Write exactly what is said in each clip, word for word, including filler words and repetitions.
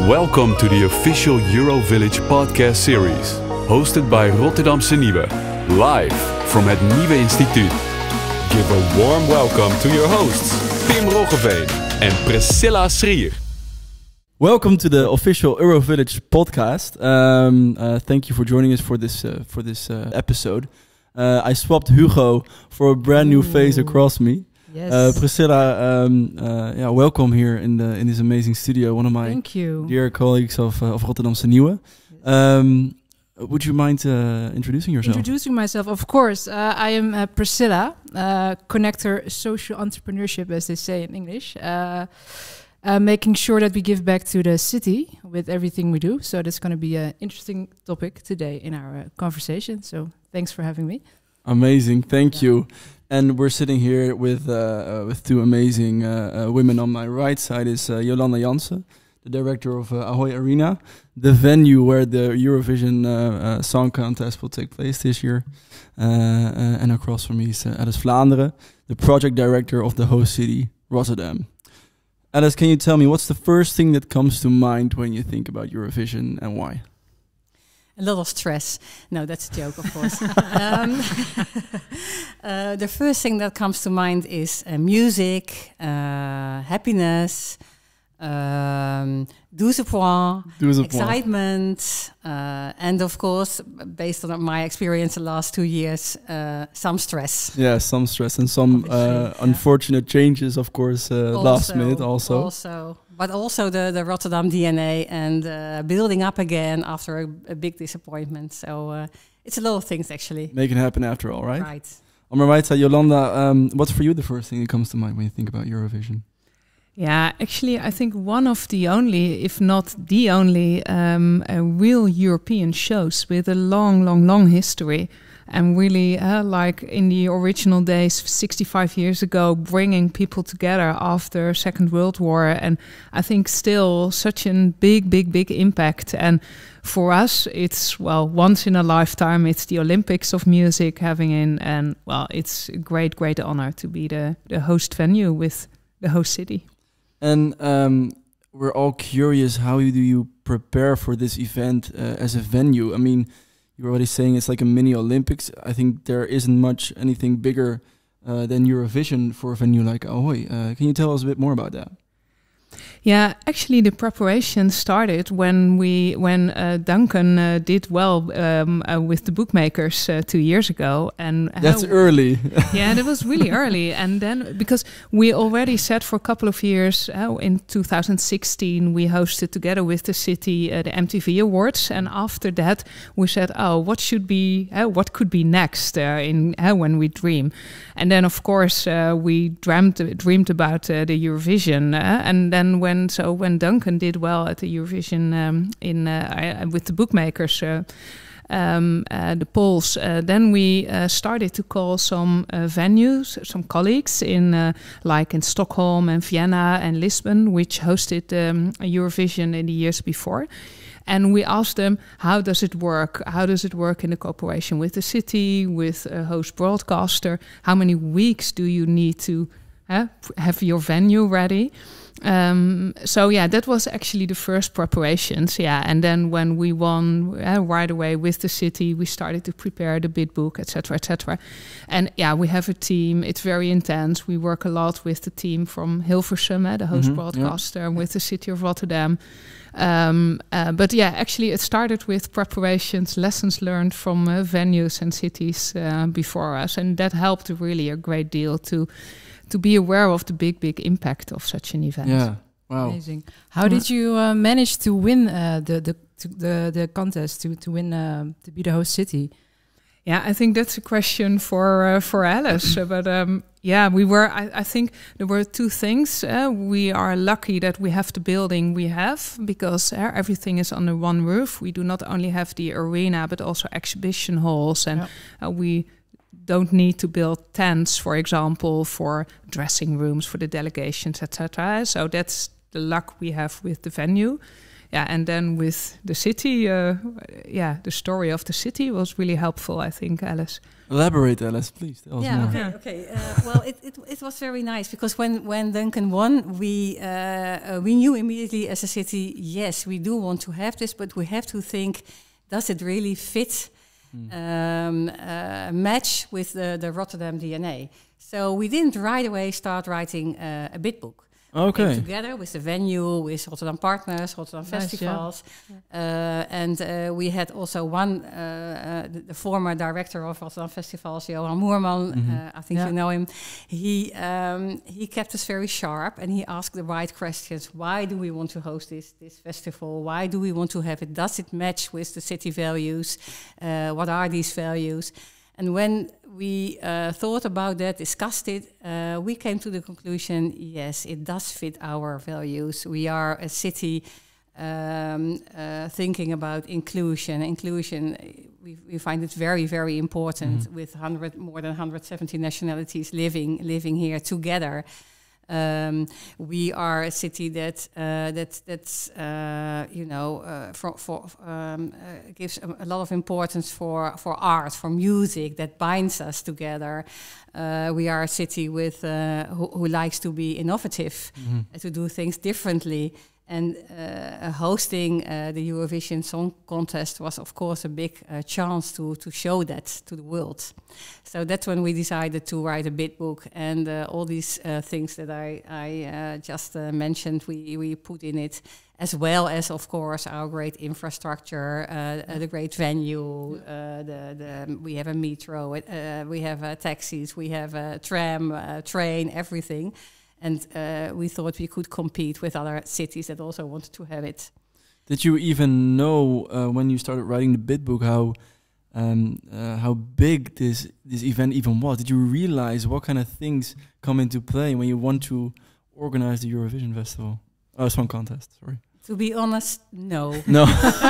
Welcome to the official Eurovillage podcast series, hosted by Rotterdamse Nieuwe, live from het Nieuwe Instituut. Give a warm welcome to your hosts, Pim Roggeveen and Priscilla Schrier. Welcome to the official Eurovillage podcast. Um, uh, thank you for joining us for this uh, for this uh, episode. Uh, I swapped Hugo for a brand new Ooh. face across me. Yes. Uh, Priscilla, um, uh, yeah, welcome here in the in this amazing studio. One of my Thank you. dear colleagues of uh, of Rotterdamse Nieuwe. Um, would you mind uh, introducing yourself? Introducing myself, of course. Uh, I am uh, Priscilla, uh, connector social entrepreneurship, as they say in English. Uh, uh, making sure that we give back to the city with everything we do. So that's going to be an interesting topic today in our uh, conversation. So thanks for having me. Amazing, thank yeah. you. And we're sitting here with uh, uh, with two amazing uh, uh, women. On my right side is uh, Jolanda Jansen, the director of uh, Ahoy Arena, the venue where the Eurovision uh, uh, Song Contest will take place this year. Uh, uh, and across from me is uh, Alice Vlaanderen, the project director of the host city, Rotterdam. Alice, can you tell me what's the first thing that comes to mind when you think about Eurovision and why? A lot of stress. No, that's a joke, of course. um, uh, the first thing that comes to mind is uh, music, uh, happiness, um, douze points, douze excitement, uh, and of course, based on my experience the last two years, uh, some stress. Yeah, some stress and some uh, yeah. unfortunate changes, of course, uh, also, last minute also. Also. But also the, the Rotterdam D N A and uh, building up again after a, a big disappointment. So uh, it's a lot of things, actually. Make it happen after all, right? Right. On my right side, Jolanda, um, what's for you the first thing that comes to mind when you think about Eurovision? Yeah, actually, I think one of the only, if not the only, um, uh, real European shows with a long, long, long history. And really, uh, like in the original days, sixty-five years ago, bringing people together after Second World War. And I think still such a big, big, big impact. And for us, it's, well, once in a lifetime. It's the Olympics of music having in. And, well, it's a great, great honor to be the, the host venue with the host city. And um, we're all curious, how do you prepare for this event uh, as a venue? I mean, you're already saying it's like a mini Olympics. I think there isn't much anything bigger uh, than Eurovision for a venue like Ahoy. Uh, can you tell us a bit more about that? Yeah, actually, the preparation started when we when uh, Duncan uh, did well um, uh, with the bookmakers uh, two years ago, and that's early. Yeah, that was really early, and then because we already said for a couple of years uh, in two thousand sixteen we hosted together with the city uh, the M T V Awards, and after that we said, oh, what should be uh, what could be next uh, in uh, when we dream, and then of course uh, we dreamt dreamed about uh, the Eurovision, uh, and then. When so when Duncan did well at the Eurovision um, in uh, I, with the bookmakers, uh, um, uh, the polls, uh, then we uh, started to call some uh, venues, some colleagues in uh, like in Stockholm and Vienna and Lisbon, which hosted um, Eurovision in the years before. And we asked them, how does it work? How does it work in the cooperation with the city, with a host broadcaster? How many weeks do you need to uh, have your venue ready? Um, so yeah, that was actually the first preparations. Yeah, and then when we won uh, right away with the city, we started to prepare the bid book, et cetera, et cetera. And yeah, we have a team. It's very intense. We work a lot with the team from Hilversum, uh, the host mm-hmm, broadcaster, yeah. with the city of Rotterdam. Um, uh, but yeah, actually, it started with preparations, lessons learned from uh, venues and cities uh, before us, and that helped really a great deal to. to be aware of the big, big impact of such an event. Yeah, wow. Amazing. How did you uh, manage to win uh, the, the, to, the the contest, to, to win, uh, to be the host city? Yeah, I think that's a question for uh, for Alice. uh, but um, yeah, we were, I, I think there were two things. Uh, we are lucky that we have the building we have, because uh, everything is under one roof. We do not only have the arena, but also exhibition halls. And yeah. uh, we... don't need to build tents, for example, for dressing rooms for the delegations, et cetera. So that's the luck we have with the venue. yeah, and then with the city, uh, yeah, the story of the city was really helpful, I think, Alice. Elaborate, Alice, please. Tell us Yeah, more. okay, Yeah. okay. Uh, well, it, it it was very nice because when when Duncan won, we uh, uh, we knew immediately as a city, yes, we do want to have this, but we have to think, does it really fit, Mm. um, uh, match with the the Rotterdam D N A? So we didn't right away start writing uh, a bid book. Came Okay. together with the venue, with Rotterdam Partners, Rotterdam Nice, yeah. Festivals, uh, and uh, we had also one, uh, uh, the, the former director of Rotterdam Festivals, Johan Moerman. Mhm. Uh, I think Yeah. you know him. He um, he kept us very sharp, and he asked the right questions. Why do we want to host this this festival? Why do we want to have it? Does it match with the city values? Uh, what are these values? And when we uh, thought about that, discussed it, uh, we came to the conclusion, yes, it does fit our values. We are a city um, uh, thinking about inclusion. Inclusion, we, we find it very, very important Mhm. with one hundred, more than one hundred seventy nationalities living living here together. Um, we are a city that uh, that that's uh, you know uh, for, for um, uh, gives a, a lot of importance for for art, for music that binds us together. Uh, we are a city with uh, who, who likes to be innovative, Mhm. and to do things differently. And uh, hosting uh, the Eurovision Song Contest was, of course, a big uh, chance to to show that to the world. So that's when we decided to write a bid book, and uh, all these uh, things that I, I uh, just uh, mentioned, we, we put in it, as well as, of course, our great infrastructure, uh, uh, the great venue, uh, the, the we have a metro, uh, we have uh, taxis, we have a tram, uh, train, everything. And uh, we thought we could compete with other cities that also wanted to have it. Did you even know uh, when you started writing the bid book how um, uh, how big this this event even was? Did you realize what kind of things come into play when you want to organize the Eurovision Festival? Oh, Song Contest. Sorry. To be honest, no. No.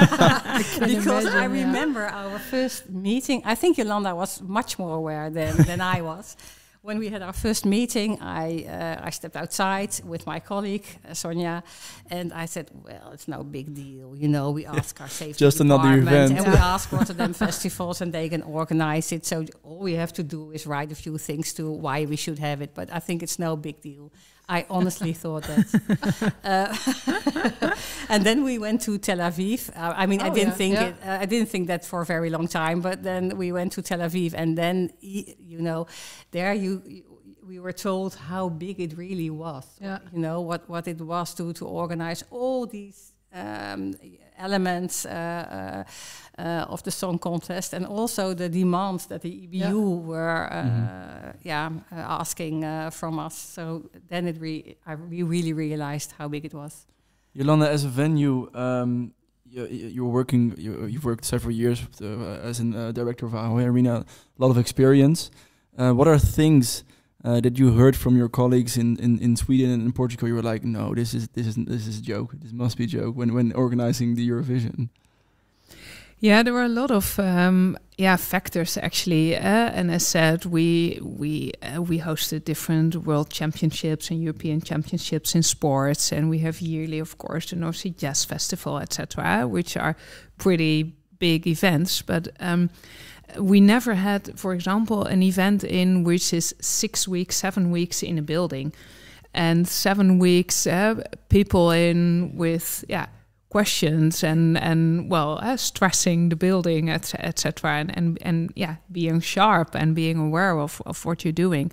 Because I imagine, yeah. remember our first meeting. I think Yolanda was much more aware than, than I was. When we had our first meeting, I uh, I stepped outside with my colleague, uh, Sonja, and I said, well, it's no big deal. You know, we ask our safety Just another department, event. and we ask Rotterdam Festivals, and they can organize it. So all we have to do is write a few things to why we should have it. But I think it's no big deal. I honestly thought that. Uh, and then we went to Tel Aviv. Uh, I mean, Oh, I didn't yeah, think yeah. it. Uh, I didn't think that for a very long time. But then we went to Tel Aviv, and then y- you know, there you, you we were told how big it really was. Yeah. You know what what it was to to organize all these um, elements uh, uh, uh, of the song contest, and also the demands that the E B U Yeah. were uh, Mhm. yeah uh, asking uh, from us. So then it re- I we really realized how big it was. Yolanda, as a venue, um, you, you're working. You, you've worked several years with, uh, as a uh, director of Ahoy Arena. A lot of experience. Uh, what are things uh, that you heard from your colleagues in, in, in Sweden and in Portugal? You were like, no, this is this is this is a joke. This must be a joke when when organizing the Eurovision. Yeah, there were a lot of um, yeah factors actually, uh, and as said, we we uh, we hosted different world championships and European championships in sports, and we have yearly, of course, the North Sea Jazz Festival, et cetera, which are pretty big events. But um, we never had, for example, an event in which is six weeks, seven weeks in a building, and seven weeks uh, people in with yeah. questions and and well uh, stressing the building et cetera and, and and yeah being sharp and being aware of, of what you're doing.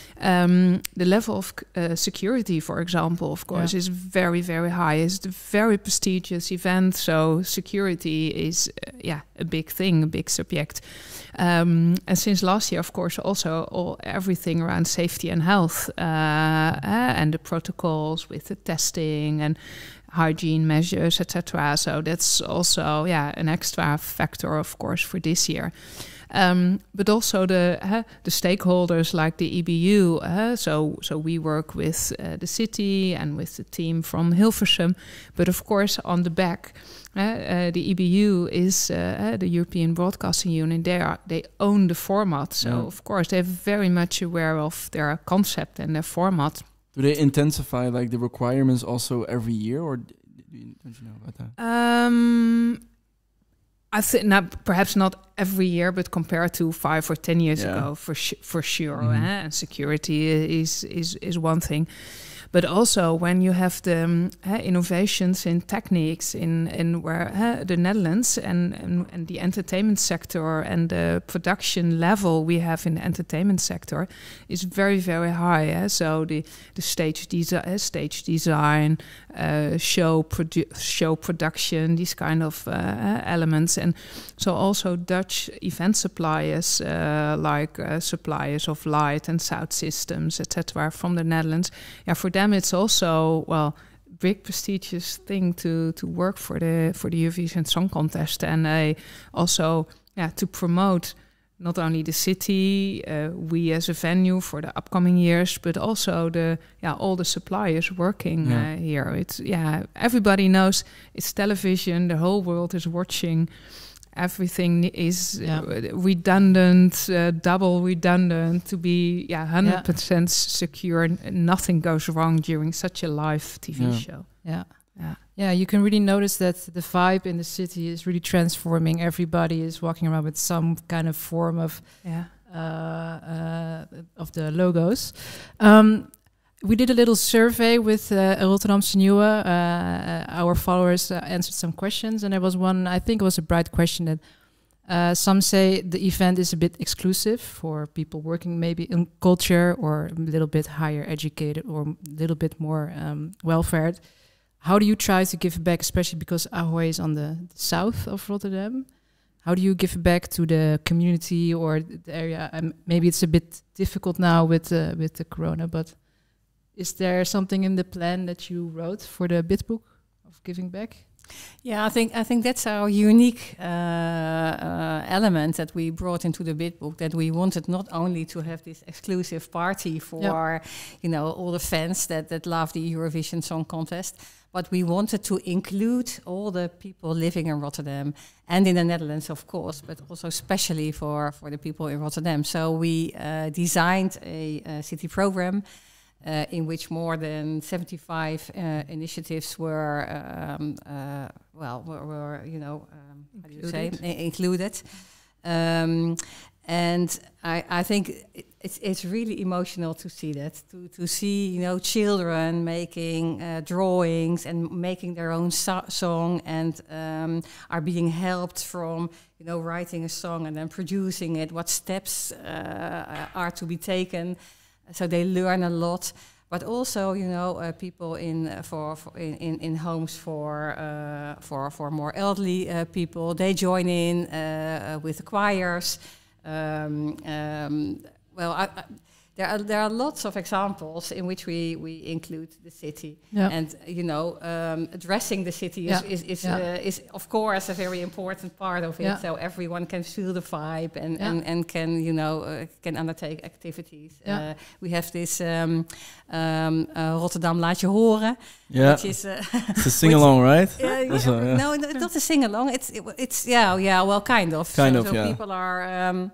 Um, the level of uh, security, for example, of course, Yeah. is very very high. It's a very prestigious event, so security is uh, yeah a big thing, a big subject. Um, and since last year, of course, also all everything around safety and health uh, uh, and the protocols with the testing and hygiene measures, et cetera. So that's also yeah an extra factor, of course, for this year. Um, but also the uh, the stakeholders like the E B U. Uh, so so we work with uh, the city and with the team from Hilversum. But of course, on the back, uh, uh, the E B U is uh, uh, the European Broadcasting Union. They are they own the format. So Yeah. of course, they're very much aware of their concept and their format. Do they intensify like the requirements also every year, or d- do you, don't you know about that? Um, I think not, perhaps not every year, but compared to five or ten years Yeah. ago, for sh- for sure. Mhm. Eh? And security is is is one thing, but also when you have the um, eh, innovations in techniques in in where eh, the Netherlands and, and and the entertainment sector and the production level we have in the entertainment sector is very very high. Eh? So the the stage design, uh, stage design, uh, show produ- show production, these kind of uh, elements, and so also Dutch event suppliers uh, like uh, suppliers of light and sound systems, et cetera, from the Netherlands. Yeah, for them it's also well big prestigious thing to to work for the for the Eurovision Song Contest, and uh, also yeah to promote not only the city, uh, we as a venue for the upcoming years, but also the yeah all the suppliers working Yeah. uh, here. It's yeah everybody knows it's television. The whole world is watching. Everything is Yeah. uh, redundant, uh, double redundant to be yeah hundred percent secure. And nothing goes wrong during such a live T V Yeah. show. Yeah. Yeah. Yeah, you can really notice that the vibe in the city is really transforming. Everybody is walking around with some kind of form of Yeah. uh, uh, of the logos. Um, we did a little survey with uh, Rotterdamse Nieuwe. Uh, our followers uh, answered some questions, and there was one, I think it was a bright question that uh, some say the event is a bit exclusive for people working maybe in culture or a little bit higher educated or a little bit more um, well-fared. How do you try to give back, especially because Ahoy is on the, the south of Rotterdam? How do you give back to the community or the area? Um, maybe it's a bit difficult now with uh, with the corona, but is there something in the plan that you wrote for the Bitbook of giving back? Yeah, I think I think that's our unique uh, uh, element that we brought into the Bitbook. That we wanted not only to have this exclusive party for Yeah. you know all the fans that that love the Eurovision Song Contest, but we wanted to include all the people living in Rotterdam and in the Netherlands, of course, but also especially for for the people in Rotterdam. So we uh, designed a, a city program. Uh, in which more than seventy-five uh, initiatives were, um, uh, well, were, were you know, um, how do you say, I- included. Um, and I, I think it, it's it's really emotional to see that, to to see you know children making uh, drawings and making their own so- song and um, are being helped from you know writing a song and then producing it. What steps uh, are to be taken? So they learn a lot, but also, you know, uh, people in uh, for, for in, in, in homes for uh, for for more elderly uh, people. They join in uh, uh, with the choirs. Um, um, well, I, I, there are there are lots of examples in which we, we include the city, Yeah. and you know, um, addressing the city is Yeah. is is, Yeah. uh, is of course a very important part of it. Yeah. So everyone can feel the vibe and Yeah. and, and can you know uh, can undertake activities. Yeah. Uh, we have this um, um, uh, Rotterdam Laat Je Horen, Yeah, which is uh, it's a sing along, right? yeah, yeah, Also, yeah. no, no, not a sing along. It's it, it's yeah, yeah, well, kind of. Kind so, of, so yeah. people are um,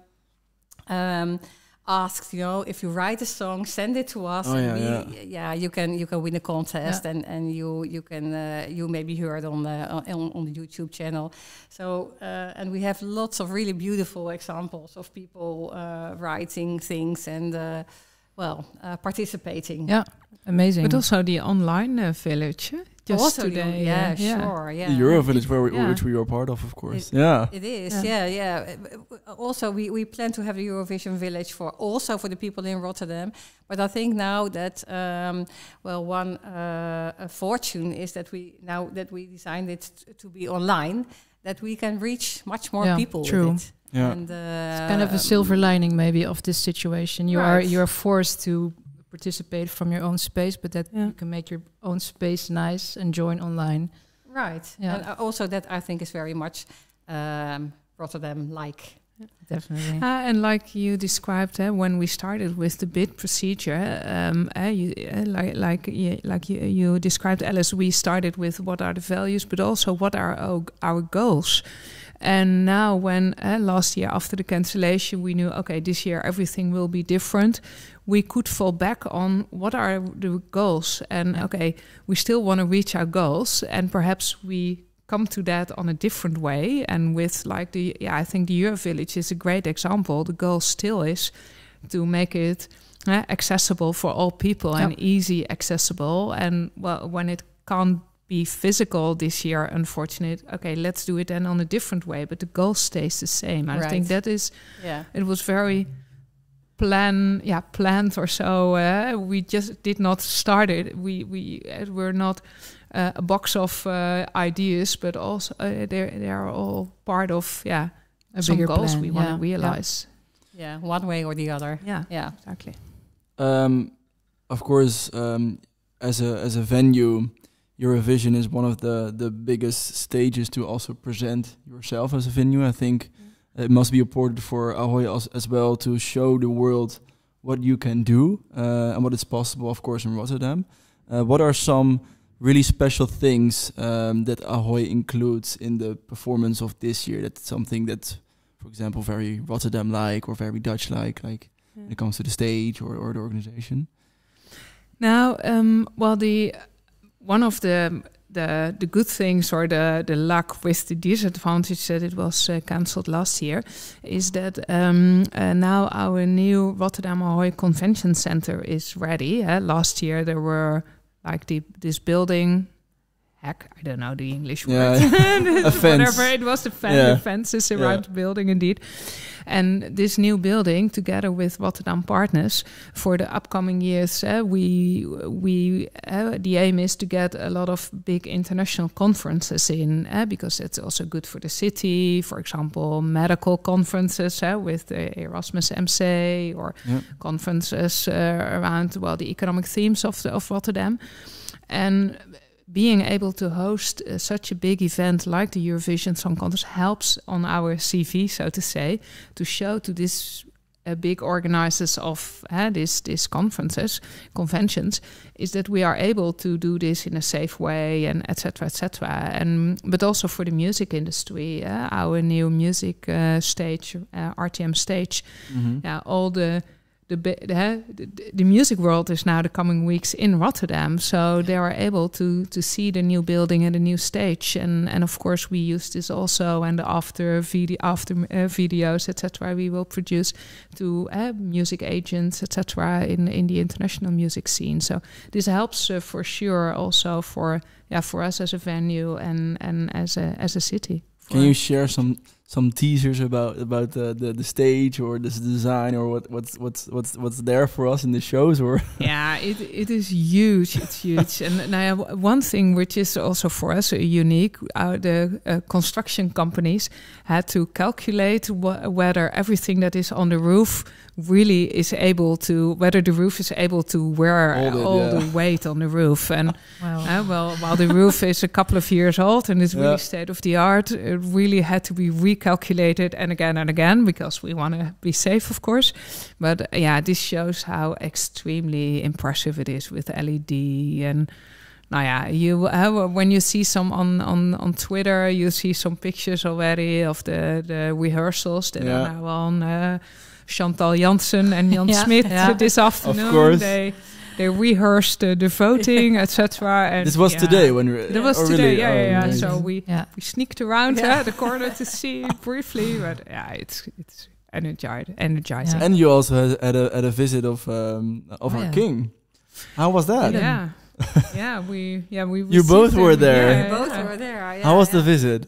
um, asked, you know, if you write a song, send it to us. Oh, and yeah, we, yeah. yeah, you can you can win a contest, Yeah. and and you you can uh, you may be heard on the on, on the YouTube channel. So uh, and we have lots of really beautiful examples of people uh, writing things and uh, well uh, participating. Yeah, amazing. But also the online uh, village. eh? Just also, today. you- yeah, uh, yeah. sure, yeah. The Euro Village, where we, Yeah. which we are part of, of course. It- yeah. It is, Yeah. yeah, yeah. Uh, Also, we, we plan to have a Eurovision Village for also for the people in Rotterdam. But I think now that um, well, one uh, a fortune is that we now that we designed it t- to be online, that we can reach much more Yeah, people true. with it. Yeah. And, uh, It's kind of a silver lining maybe of this situation. You are Right. you are forced to participate from your own space, but that Yeah. you can make your own space nice and join online. Right. Yeah. And uh, also that I think is very much um, Rotterdam-like. Definitely. Uh, and like you described, uh, when we started with the bid procedure, um, uh, you, uh, like like you, like you, you described, Alice, we started with what are the values, but also what are our, our goals. And now when uh, last year after the cancellation, we knew, okay, this year everything will be different. We could fall back on what are the goals. And okay, we still want to reach our goals. And perhaps we come to that on a different way. And with like the, yeah, I think the Eurovillage is a great example. The goal still is to make it uh, accessible for all people yep. and easy accessible. And well, when it can't be physical this year, unfortunate, okay, let's do it then on a different way. But the goal stays the same. I right. think that is, yeah. it was very plan, yeah, planned or so. Uh, we just did not start it. We, we uh, were not uh, a box of uh, ideas, but also uh, they they are all part of, yeah, a some bigger goals plan. we yeah. want to realize. Yeah. yeah, one way or the other. Yeah, yeah, exactly. Um, of course, um, as a as a venue, Eurovision is one of the the biggest stages to also present yourself as a venue. I think mm. it must be important for Ahoy as, as well to show the world what you can do uh, and what is possible, of course, in Rotterdam. Uh, what are some really special things um, that Ahoy includes in the performance of this year? That's something that's, for example, very Rotterdam-like or very Dutch-like, like yeah. when it comes to the stage or, or the organization. Now, um, well, the one of the the the good things or the the luck with the disadvantage that it was uh, cancelled last year is that um, uh, now our new Rotterdam Ahoy Convention Center is ready. Uh, last year there were like the this building. Heck, I don't know the English yeah, word. A fence. Whatever, it was the fence, yeah. the fences around yeah. the building, indeed. And this new building, together with Rotterdam Partners, for the upcoming years, uh, we we uh, the aim is to get a lot of big international conferences in, uh, because it's also good for the city. For example, medical conferences uh, with the Erasmus M C, or yeah. conferences uh, around well the economic themes of the, of Rotterdam, and being able to host uh, such a big event like the Eurovision Song Contest helps on our C V, so to say, to show to this uh, big organizers of uh, this this conferences, conventions, is that we are able to do this in a safe way, and et cetera, et cetera. And but also for the music industry, uh, our new music uh, stage, uh, R T M stage, mm-hmm. yeah, all the. The, the, the music world is now the coming weeks in Rotterdam, so they are able to to see the new building and the new stage, and and of course we use this also, and after video after uh, videos et cetera we will produce to uh, music agents et cetera in in the international music scene. So this helps uh, for sure also for yeah for us as a venue and and as a as a city. Can you share some some teasers about about the, the, the stage or this design, or what what's what's what's what's there for us in the shows? Or yeah, it it is huge. It's huge. And now one thing which is also for us unique, uh, the uh, construction companies had to calculate wh- whether everything that is on the roof really is able to, whether the roof is able to wear all, it, all yeah. the weight on the roof. And wow. uh, well, while the roof is a couple of years old and is really yeah. state of the art, it really had to be recalculated and again and again, because we want to be safe, of course. But uh, yeah, this shows how extremely impressive it is with L E D. And now, yeah, you uh, when you see some on, on, on Twitter, you see some pictures already of the, the rehearsals that yeah. are now on. Uh, Chantal Jansen and Jan yeah, Smit yeah. this afternoon. Of course. They they rehearsed uh, the voting, et cetera. This was yeah. today when we. That was oh, today, really? yeah, yeah, yeah. Oh, So we yeah. we sneaked around yeah. uh, the corner to see briefly, but yeah, it's it's energized, energizing. Yeah. And you also had, had a had a visit of um, of oh, our yeah. king. How was that? Yeah, yeah, we yeah we. You both him. were there. Yeah, We both yeah. were there. Yeah, How was yeah. the visit?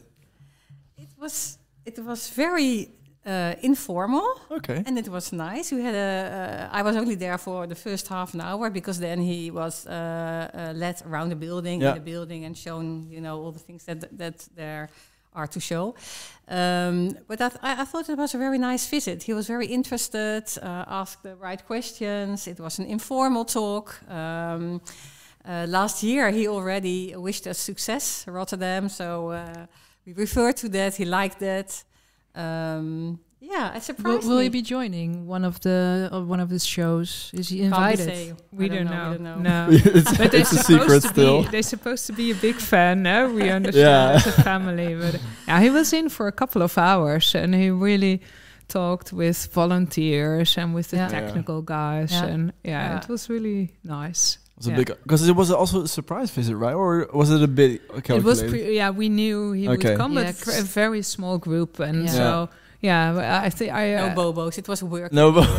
It was it was very. Uh, informal, okay, and it was nice. We had a. Uh, I was only there for the first half an hour, because then he was uh, uh, led around the building, yeah. in the building, and shown, you know, all the things that that there are to show. Um, but that, I, I thought it was a very nice visit. He was very interested, uh, asked the right questions. It was an informal talk. Um, uh, last year, he already wished us success, Rotterdam. So uh, we referred to that. He liked that. Um, Yeah, it Will, surprised will me. he be joining one of the of one of his shows? Is he Can't be invited? say. We I don't know. We don't know. No. it's But they're it's a supposed secret to still. be. They're supposed to be a big fan. No, we understand Yeah. as a family. But yeah, he was in for a couple of hours, and he really talked with volunteers and with the Yeah. technical guys, Yeah. and yeah, Yeah. it was really nice. It was a Yeah. big because it was also a surprise visit, right? Or was it a bit calculated? It was pre- yeah, we knew he Okay. would come, Yeah, but for a 'cause- very small group, and Yeah. so yeah, I think I No uh, bobos. It was work. No, but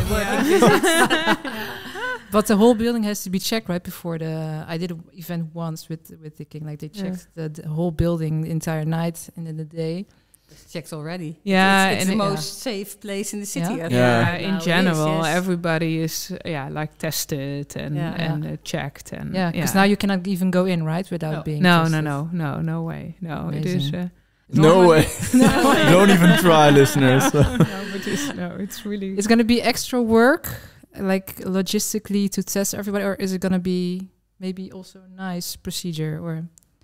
But the whole building has to be checked right before the. I did an event once with with the king. Like they Yeah. checked the, the whole building the entire night and in the day. It's checked already. Yeah, it's, it's and the it- most safe place in the city. Yeah. I think, Yeah. yeah, right in now. It is, general, yes. everybody is yeah like tested and Yeah. and uh, checked and Yeah, because now you cannot even go in right without No. being. no no tested. no no no way no it is. Amazing. Uh, no normally- way. Don't even try, listeners. no, but it's, no, it's really. It's going to be extra work, like logistically to test everybody, or is it going to be maybe also a nice procedure? Or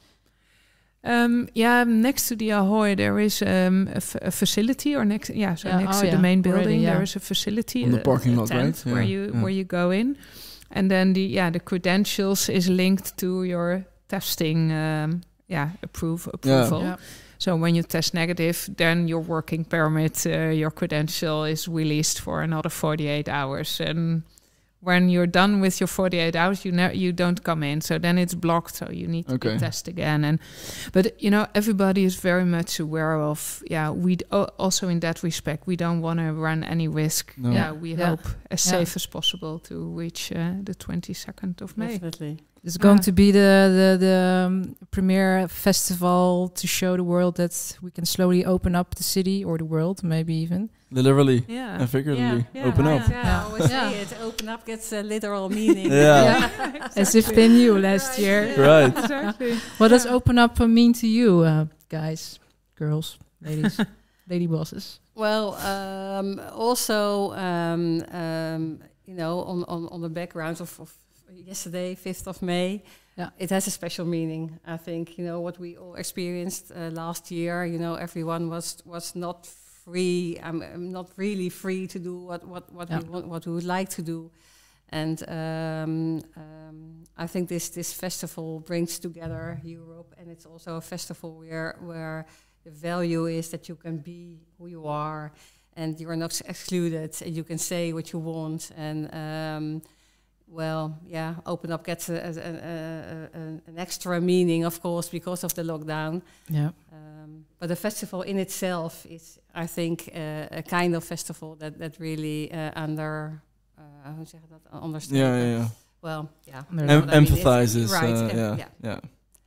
Um, yeah, next to the Ahoy there is um, a, f- a facility, or next, yeah, so Yeah, next oh to the yeah, main already, building yeah. there is a facility, On the a- parking a lot, tent right? where Yeah, you yeah. where you go in, and then the yeah the credentials is linked to your testing, um, yeah, approve approval. Yeah. So when you test negative, then your working permit, uh, your credential is released for another forty-eight hours. And when you're done with your forty-eight hours, you ne- you don't come in. So then it's blocked. So you need to Okay. be tested again. And but you know everybody is very much aware of. Yeah, we d- al- also in that respect we don't want to run any risk. No. Yeah, we Yeah. hope as Yeah. safe as possible to reach uh, the twenty-second of May. Definitely. it's going Ah. to be the the the um, premier festival to show the world that we can slowly open up the city or the world, maybe even. Literally Yeah. and figuratively. Yeah, Open right. up. Yeah, I always Yeah. say it. Open up gets a literal meaning. Yeah. As if they knew last Right. year. Right. Exactly. What does open up uh, mean to you, uh, guys, girls, ladies, lady bosses? Well, um, also, um, um, you know, on, on, on the background of, of yesterday, fifth of May, Yeah. it has a special meaning. I think, you know, what we all experienced uh, last year, you know, everyone was was not free, I'm, I'm not really free to do what, what, what, Yeah. we want, what we would like to do. And um, um, I think this, this festival brings together Europe, and it's also a festival where, where the value is that you can be who you are, and you are not excluded, and you can say what you want. And um, well, yeah, Open Up gets a, a, a, a, a, an extra meaning, of course, because of the lockdown. Yeah. Um, but the festival in itself is, I think, uh, a kind of festival that that really uh, under, uh, hoe zeg je dat, understands. Yeah, yeah, yeah. Well, yeah. Under- Em- what I mean, it's- empathizes. right, uh, em- yeah, yeah. yeah.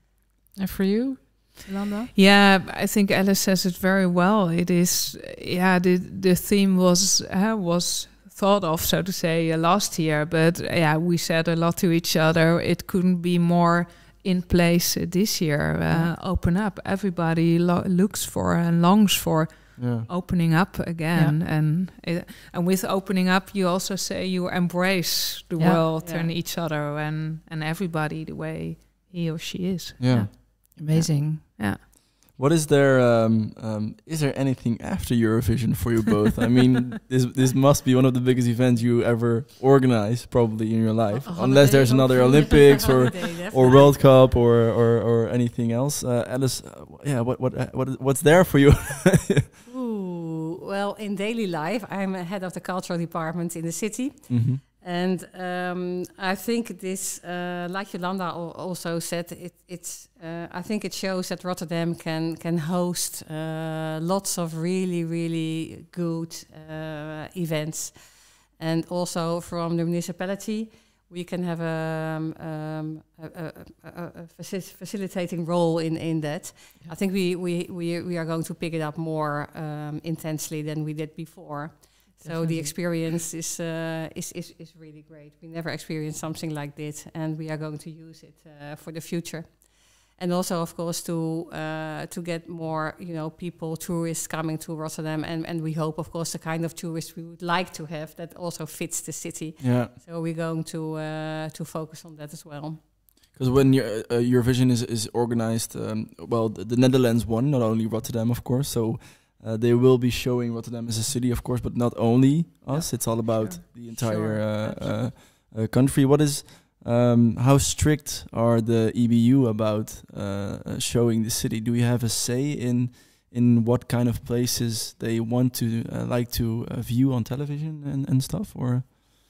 And for you, Yolanda? Yeah, I think Alice says it very well. It is, yeah, the the theme was uh, was thought of, so to say, uh, last year, but uh, yeah, we said a lot to each other. It couldn't be more in place uh, this year. Uh, Yeah. Open up. Everybody lo- looks for and longs for Yeah. opening up again, and it, and with opening up, you also say you embrace the Yeah. world Yeah. and each other and and everybody the way he or she is. Yeah. Amazing. Yeah. What is there? Um, um, is there anything after Eurovision for you both? I mean, this this must be one of the biggest events you ever organize, probably in your life, A unless holiday, there's another hopefully. Olympics or Holiday, or definitely. World Cup or or, or anything else. Uh, Alice, uh, yeah, what what uh, what is, what's there for you? Ooh, well, in daily life, I'm a head of the cultural department in the city. hmm And um, I think this, uh, like Yolanda al- also said, it, it's. Uh, I think it shows that Rotterdam can can host uh, lots of really, really good uh, events, and also from the municipality, we can have a, um, um, a, a, a, a faci- facilitating role in in that. Yeah. I think we we we we are going to pick it up more um, intensely than we did before. So Definitely. the experience is, uh, is is is really great. We never experienced something like this, and we are going to use it uh, for the future. And also, of course, to uh, to get more, you know, people, tourists coming to Rotterdam, and and we hope, of course, the kind of tourists we would like to have that also fits the city. Yeah, So we're going to uh, to focus on that as well. because when your, uh, Eurovision is is organized, um, well, the, the Netherlands won, not only Rotterdam, of course. So Uh, they will be showing Rotterdam as a city, of course, but not only us. Yeah. It's all about Sure. the entire Sure. uh, uh, uh, country. What is um, how strict are the E B U about uh, uh, showing the city? Do you have a say in in what kind of places they want to uh, like to uh, view on television and, and stuff, or?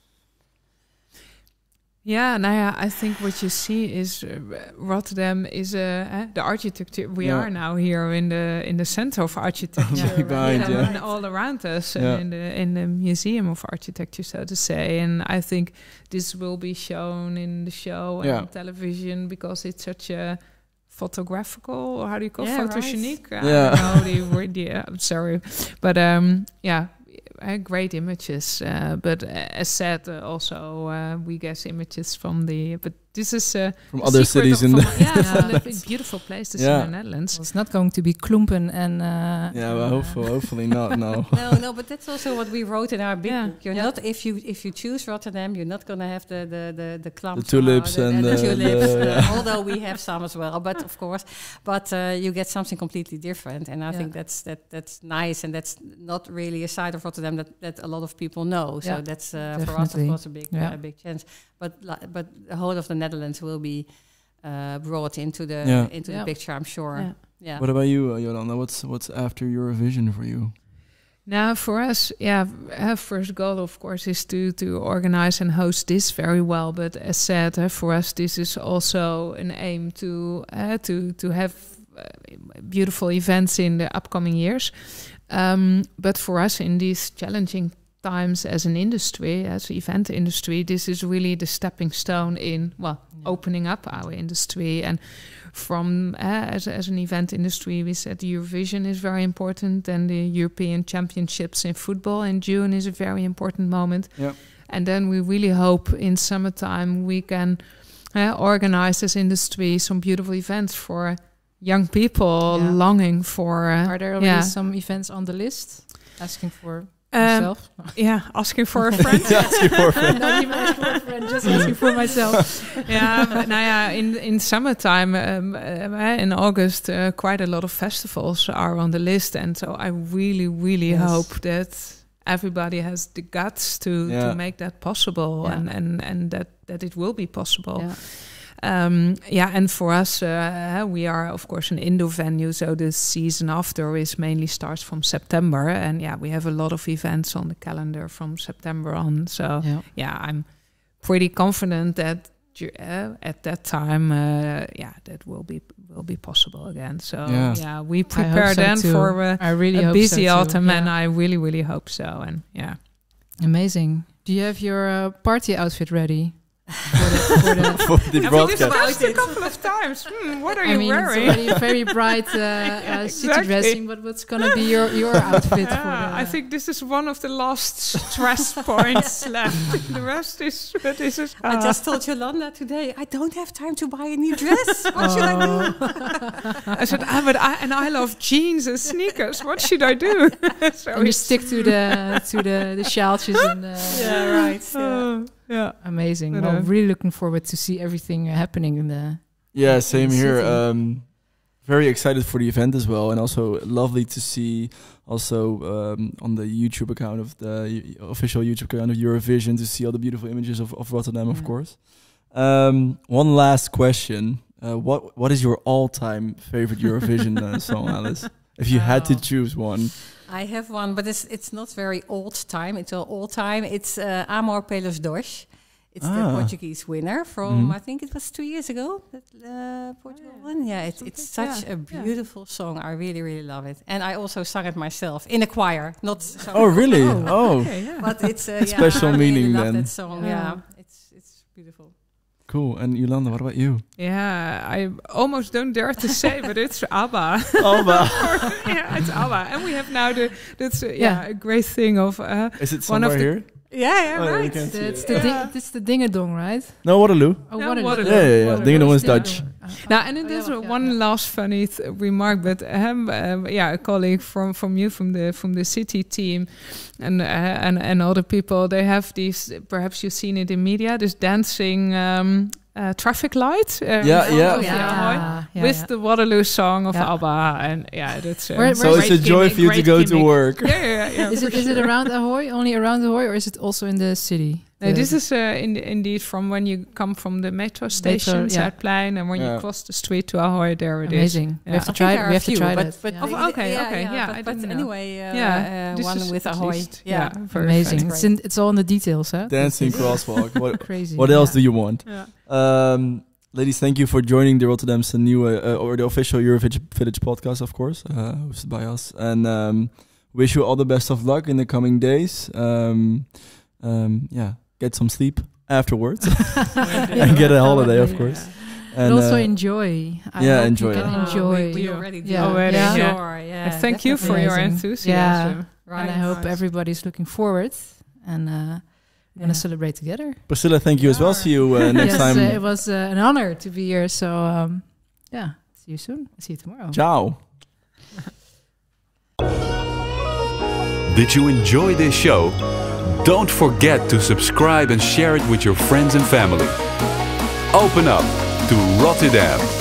Yeah, nou ja, I think what you see is uh, Rotterdam is uh, eh, the architecture. We Yeah. are now here in the in the center of architecture, Big behind, you know, yeah. and all around us, Yeah. and in the in the museum of architecture, so to say. And I think this will be shown in the show and Yeah. on television because it's such a photographical, or how do you call Yeah, it? right. Photogenique? I Yeah. don't know the word. Yeah, I'm sorry, but um, yeah. Uh, great images, uh, but uh, as said, uh, also uh, we get images from the. But this is uh, From the other secret cities of- in from, the yeah, from the beautiful places Yeah. in the Netherlands. Well, it's not going to be Klumpen and. Uh, yeah, well, hopefully, hopefully not. No. no, no, but that's also what we wrote in our big Yeah. book. You're Yeah. not if you if you choose Rotterdam, you're not going to have the the the the clumps, The tulips or and the, the- tulips. the- uh, yeah. although we have some as well, but of course, but uh, you get something completely different, and I Yeah. think that's that that's nice, and that's not really a side of Rotterdam that, that a lot of people know. So Yeah, that's uh, for us, of definitely. course, a big Yeah. uh, big chance. But li- but the whole of the Netherlands will be uh, brought into the Yeah. into Yeah. the picture, I'm sure. Yeah. Yeah. What about you, uh, Jolanda? What's what's after Eurovision for you? Now, for us, yeah, our first goal, of course, is to to organize and host this very well. But as said, uh, for us, this is also an aim to uh, to to have uh, beautiful events in the upcoming years. Um, but for us, in these challenging times as an industry, as event industry, this is really the stepping stone in well Yeah. opening up our industry. And from uh, as as an event industry, we said Eurovision is very important, and the European Championships in football in June is a very important moment. Yeah. And then we really hope in summertime we can uh, organize as industry some beautiful events for young people Yeah. longing for. Uh, Are there already yeah. some events on the list? Asking for Um, yourself? yeah, asking for a friend. Asking for a friend. Not even asking for a friend, just asking for myself. Yeah, but now yeah, in in summertime, um, uh, in August, uh, quite a lot of festivals are on the list, and so I really, really Yes. hope that everybody has the guts to Yeah. to make that possible, Yeah. and and and that that it will be possible. Yeah. Um, yeah, and for us, uh, we are of course an indoor venue, so the season after is mainly starts from September, and yeah, we have a lot of events on the calendar from September on. So Yeah. yeah, I'm pretty confident that du- uh, at that time, uh, yeah, that will be will be possible again. So Yeah. yeah, we I prepare hope so then too. for uh, I really a hope busy so too. autumn, Yeah. and I really, really hope so. And yeah. Amazing. Do you have your uh, party outfit ready? for the, for the, For the broadcast. asked a couple of times. Hmm, what are I you mean, wearing? it's already very bright uh, uh, city exactly. dressing, but what's gonna be your, your outfit for Yeah, the... I think this is one of the last stress points left. The rest is this is. I ah. just told Yolanda today, I don't have time to buy a new dress. What should I do? I said, ah, but I and I love jeans and sneakers. What should I do? so And you it's- stick to the to the the sjaaltjes and uh, Yeah, right. Yeah. Oh, yeah. amazing. But, Well, uh, really looking forward to see everything uh, happening in the. Yeah, same the here. city. Um, very excited for the event as well, and also lovely to see also um, on the YouTube account of the y- official YouTube account of Eurovision to see all the beautiful images of, of Rotterdam, of Yeah. course. Um, one last question: uh, What what is your all-time favorite Eurovision uh, song, Alice? If you had to Oh. choose one, I have one, but it's it's not very old time. It's all old time. It's uh, Amor pelos dois. It's the Ah. Portuguese winner from, Mhm. I think it was two years ago, that uh, Portugal yeah. won. Yeah, it's, it's Something, such yeah, a yeah. beautiful song. I really, really love it. And I also sung it myself in a choir. Not sung oh really? Oh, Oh, okay, yeah. but it's uh, yeah, Special I really meaning love then. that song. Yeah. Yeah, it's it's beautiful. cool. And Yolanda, what about you? Yeah, I almost don't dare to say, but it's ABBA. Alba. yeah, it's ABBA, and we have now the that's uh, yeah. Yeah. a great thing of uh, Is it One of somewhere the- here? Yeah, yeah, Oh, yeah, you right. can see It's it. the Yeah. ding, it's the dingedong, right? No, Waterloo. Oh, No, Waterloo. Waterloo. Yeah, yeah, yeah. Waterloo. Dingedong is Dingedong. Dutch. Now, and it Oh, is yeah, uh, yeah, one yeah. last funny th- remark, but um, um, yeah, a colleague from, from you from the from the city team, and uh, and and other people, they have these. Perhaps you've seen it in media. This dancing um, uh, traffic light. Uh, Yeah, in yeah. front of the Yeah, Ahoy, yeah, with yeah. the Waterloo song of Yeah. ABBA, and yeah, that's uh, Where- So where's- it's a joy for you to go to work. Yeah, yeah, yeah. Is for it is it sure. around Ahoy? Only around Ahoy, or is it also in the city? No, The- this is uh, in, indeed from when you come from the metro station, yeah. Zuidplein, and when Yeah. you cross the street to Ahoy, there it is. amazing. We Yeah. have to I think try. there We are have to a try few, that. but, but yeah. Oh, okay, yeah, okay, yeah, I but, but didn't know. anyway, uh, Yeah, uh, this one is with at Ahoy. least- Yeah, yeah, very Amazing. funny. It's in, it's all in the details, huh? Dancing This is crosswalk. What, crazy. what else do you want? Yeah. Um, ladies, thank you for joining the Rotterdamse Nieuwe, uh, or the official Eurovillage Village podcast, of course, uh, hosted by us. And um, wish you all the best of luck in the coming days. Um, um, yeah, get some sleep afterwards. And get a holiday, of course. But And also uh, enjoy. I yeah, hope enjoy. You can Oh, enjoy. we, we already did. Yeah. Already, Yeah. yeah. Sure, yeah. And thank you for definitely. your Amazing. enthusiasm. Yeah. Right. And I hope Nice. everybody's looking forward. And uh, we're Yeah. gonna celebrate together. Priscilla, thank you as well. Sure. See you uh, next yes, time. uh, it was uh, an honor to be here. So um, yeah, see you soon. See you tomorrow. Ciao. Did you enjoy this show? Don't forget to subscribe and share it with your friends and family. Open up to Rotterdam.